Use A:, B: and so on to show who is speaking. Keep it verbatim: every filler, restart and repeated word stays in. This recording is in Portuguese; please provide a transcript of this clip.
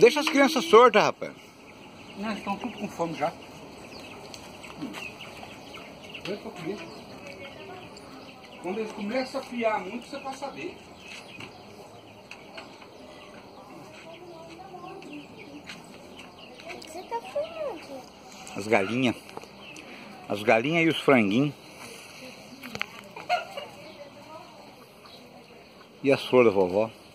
A: Deixa as crianças sortas, rapaz.
B: Não, estão tudo com fome já. Dois pra comer. Quando eles começam a piar muito, você vai saber.
C: O que você tá fazendo?
A: As galinhas. As galinhas e os franguinhos. E as flores da vovó.